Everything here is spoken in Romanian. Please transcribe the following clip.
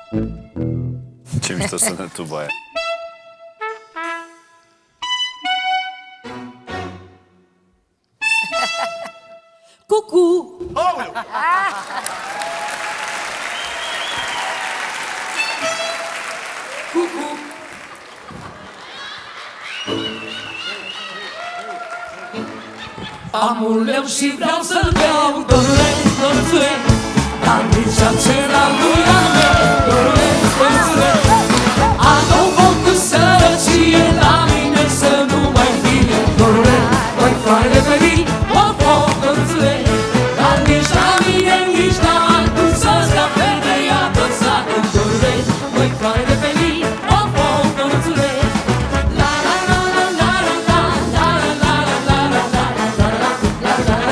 Ce mișto sună tuba aia. Cucu! Cucu! Am un leu și vreau să-l beau, dorule, dorule, dar nici acela lui al meu, dorule, dorule. Am o foc cu sărăcie la mine să nu mai fie, dorule, mai faine pe mine, o foc, dorule, dar nici la mine, nici la altul să scape de ea tot satul, dorule, mai faine pe mine, o foc, dorule. La la la la la la la la la la la la la.